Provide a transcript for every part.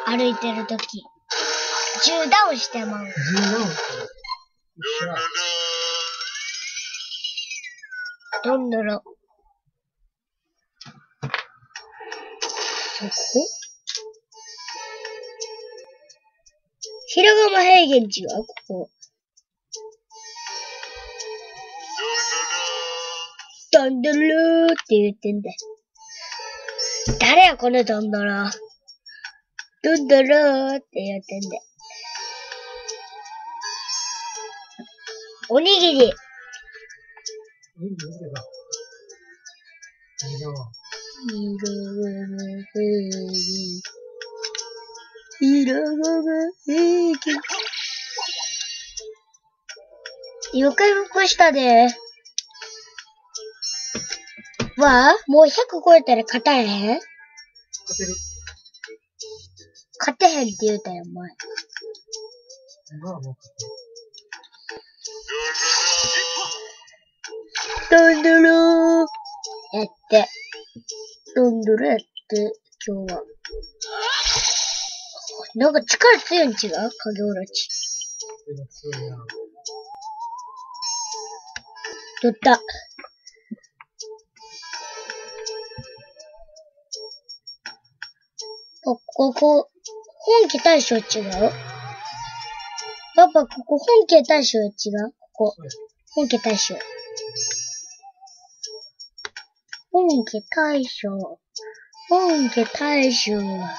歩いてるとき。銃倒してまう。 銃直して。よっしゃ。 どんどろ。そこ平釜平原地はここ。ドンドローって言ってんだよ。誰やこのドンドロー。ドンドローって言ってんだよ。おにぎり。 いいよ、 よくよくしたで。わあ、もう100超えたら勝たれへん？ 勝てる。 勝てへんって言うたよ、前。 今はもう勝てる。 ドンドローやって。ドンドロやって、今日は。なんか力強いん違う？影オロチ。 強いな。 取った。ここ、本家大将違う？パパ、ここ本家大将違う？ここ。本家大将。本家大将。本家大将。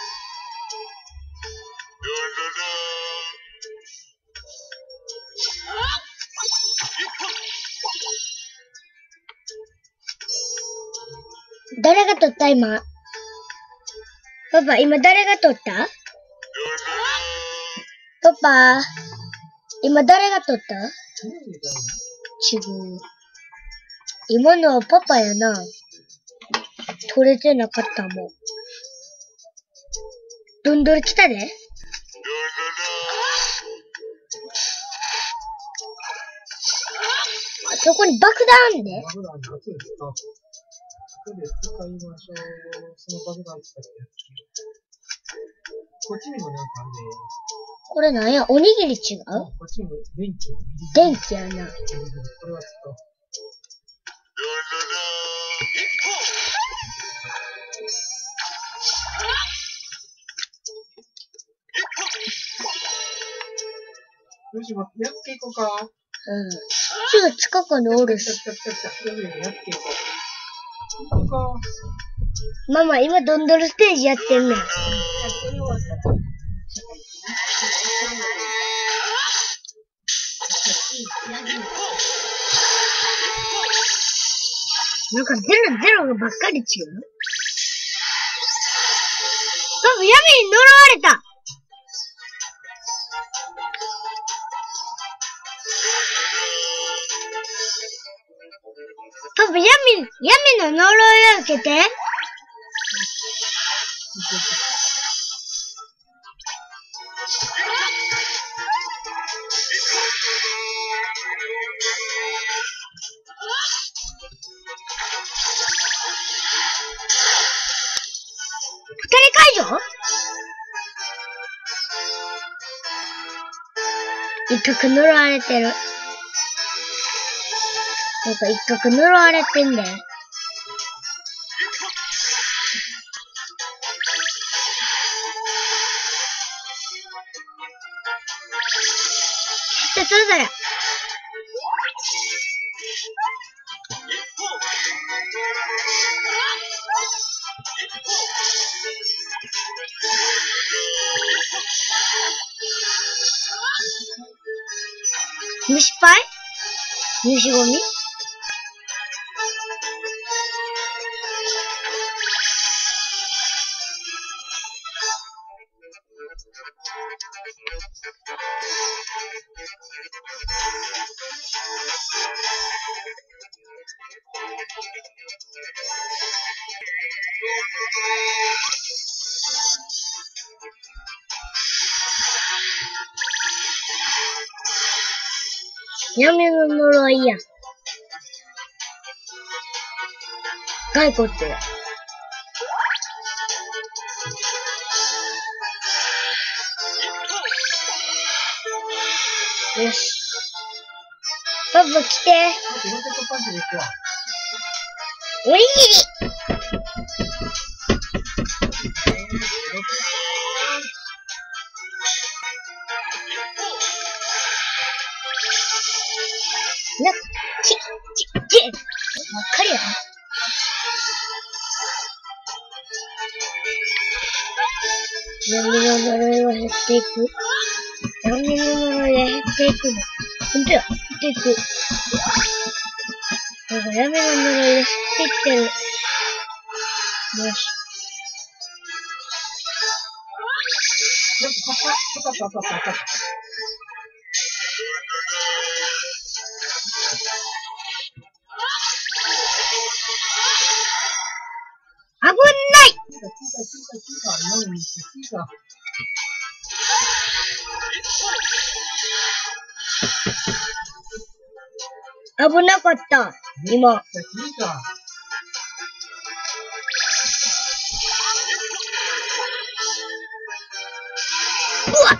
誰が取った今？パパ、今誰が取った？パパ、今誰が取った？違う。今のはパパやな。取れてなかったもん。どんどん来たで。あそこに爆弾あんで。 爆弾後で使おう。後で使いましょう。その爆弾使ってやってみる。こっちにもなんかあんね。 これなんや、おにぎり違う？ こっちも電気。 電気やな。 これは使おう。よし、やっていこうか。 うん。すぐ近くにおるし。 やっていこう。 ママ、今ドンドルステージやってんねん。なんかゼロがばっかり違う。パパ、闇に呪われた。パパ、闇の呪いを受けて。二人解除？一角呪われてる。なんか一角呪われてんだよ。それぞれ。虫パイ？虫ゴミ？闇の呪いや。骸骨。 よし。パパ来て。 ロケットパンチでいくわ。 おにぎり。な、ち、わかるよ。闇の呪いは減っていく。闇の呪いが減っていくの。ほんとや、減っていく。なんか闇の呪いが減っていってる。よし。危ない！危なかった、今。うわっ！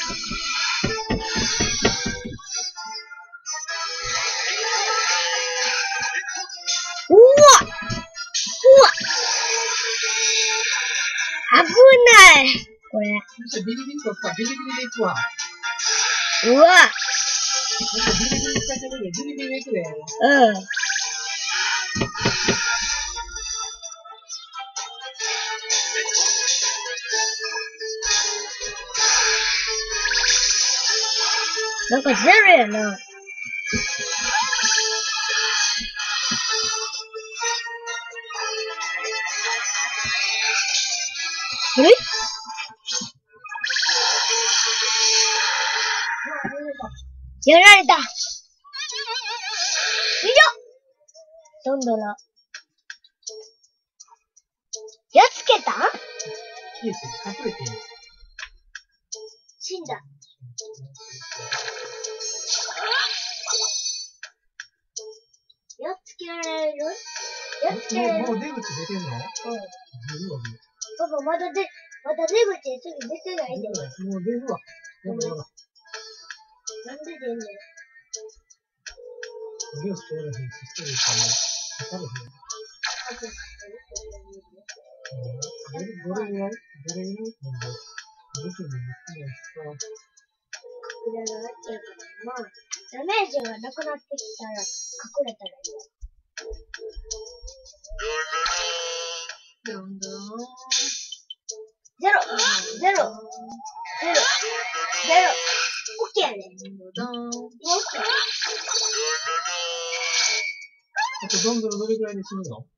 うわっ！危ない！これ。 ビリビリ取った。ビリビリでいくわ。 うわ！ ビリビリしたけどビリビリでいくで。 うん。なんかゼロやな。あれ？やられた。よいしょ。どんどら。やっつけた？ 消えて、隠れてる。 死んだ。やっつけられる？やっつけられる？ もう出口出てんの？うん。 パパ、まだ出口すぐ出てないで。 もう出るわ。 なんで出んねん。 出口取らへんし、一人かな。どれぐらいなんで武器に行くの隠れられてるから、まあ、ダメージがなくなってきたら隠れたらいいよ。ゼロ。オッケーやね。 あとどんどんどれぐらいで死ぬの？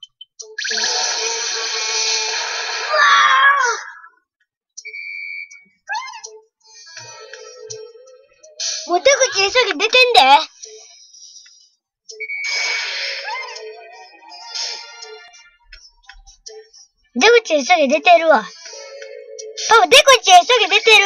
もう出口急ぎ出てんで。出口急ぎ出てるわ。パパ、出口急ぎ出てる。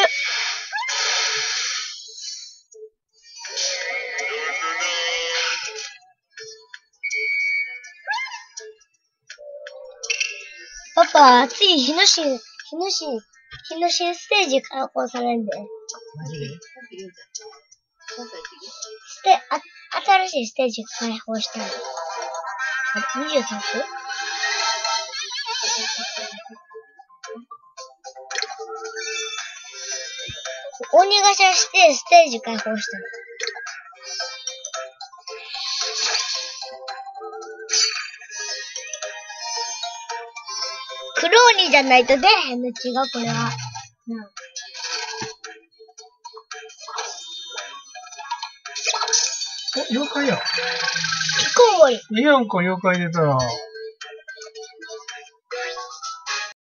パパ、次、日野市ステージ開放されんで。 マジで？ 新しいステージ開放したの。あれ、23区？鬼ガシャしてステージ開放したの。クローニーじゃないと出へんの違う、これは。 お、妖怪や。 コウモリ。 いいやんか、妖怪出たら。